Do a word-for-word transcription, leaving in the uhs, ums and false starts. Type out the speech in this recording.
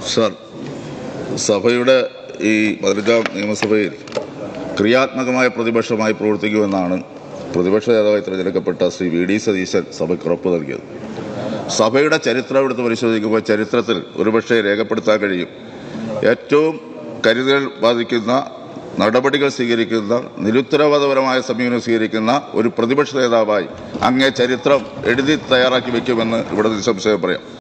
Sir, സഭയുടെ ഈ പതിനഞ്ചാം നിയമസഭയിൽ ക്രിയാത്മകമായ പ്രതിപക്ഷമായി പ്രവർത്തിക്കുമെന്നാണ് പ്രതിപക്ഷ നേതാവായി തിരഞ്ഞെടുക്കപ്പെട്ട ശ്രീ വി ഡി സതീശൻ സഭയ്ക്ക് ഉറപ്പ് നൽകിയത്. സഭയുടെ ചരിത്രം എടുത്ത് പരിശോധിക്കുമ്പോൾ ചരിത്രത്തിൽ ഒരുപക്ഷെ രേഖപ്പെടുത്താൻ കഴിയും ഏറ്റവും കരുതൽ ബാധിക്കുന്ന നടപടികൾ സ്വീകരിക്കുന്ന നിരുത്തരവാദപരമായ സമീപനം സ്വീകരിക്കുന്ന ഒരു പ്രതിപക്ഷ നേതാവായി അങ്ങേ ചരിത്രം എഴുതി തയ്യാറാക്കി വയ്ക്കുമെന്ന് ഇവിടെ നിസ്സംശയം പറയാം.